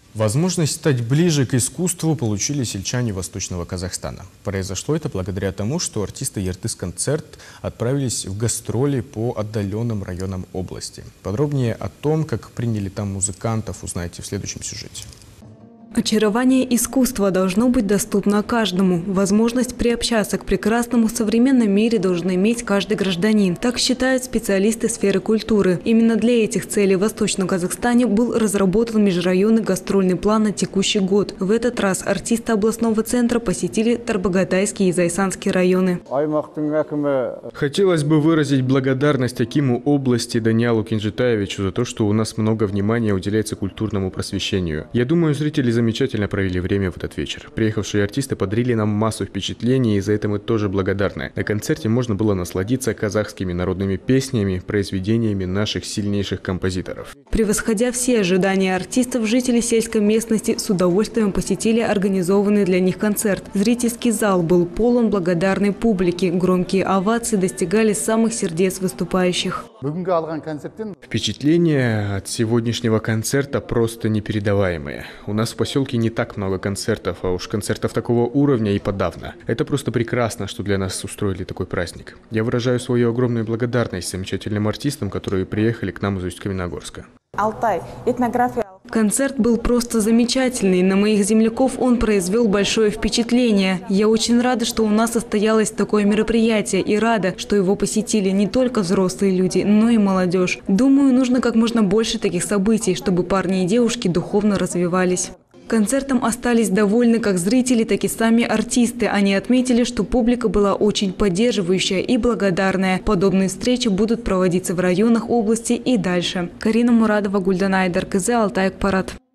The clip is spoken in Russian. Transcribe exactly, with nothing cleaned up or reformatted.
Возможность стать ближе к искусству получили сельчане Восточного Казахстана. Произошло это благодаря тому, что артисты Ертыс-концерт отправились в гастроли по отдаленным районам области. Подробнее о том, как приняли там музыкантов, узнаете в следующем сюжете. Очарование искусства должно быть доступно каждому. Возможность приобщаться к прекрасному в современном мире должен иметь каждый гражданин. Так считают специалисты сферы культуры. Именно для этих целей в Восточном Казахстане был разработан межрайонный гастрольный план на текущий год. В этот раз артисты областного центра посетили Тарбагатайский и Зайсанский районы. Хотелось бы выразить благодарность акиму области Даниалу Кинжитаевичу за то, что у нас много внимания уделяется культурному просвещению. Я думаю, зрители замечательно провели время в этот вечер. Приехавшие артисты подарили нам массу впечатлений, и за это мы тоже благодарны. На концерте можно было насладиться казахскими народными песнями, произведениями наших сильнейших композиторов. Превосходя все ожидания артистов, жители сельской местности с удовольствием посетили организованный для них концерт. Зрительский зал был полон благодарной публики. Громкие овации достигали самых сердец выступающих. Впечатления от сегодняшнего концерта просто непередаваемые. У нас в поселке не так много концертов, а уж концертов такого уровня и подавно. Это просто прекрасно, что для нас устроили такой праздник. Я выражаю свою огромную благодарность замечательным артистам, которые приехали к нам из Усть-Каменогорска. Алтай, этнография. Концерт был просто замечательный. На моих земляков он произвел большое впечатление. Я очень рада, что у нас состоялось такое мероприятие, и рада, что его посетили не только взрослые люди, но и молодежь. Думаю, нужно как можно больше таких событий, чтобы парни и девушки духовно развивались. Концертом остались довольны как зрители, так и сами артисты. Они отметили, что публика была очень поддерживающая и благодарная. Подобные встречи будут проводиться в районах области и дальше. Карина Мурадова, Гульдан Айдар, КЗ Алтай Акпарат.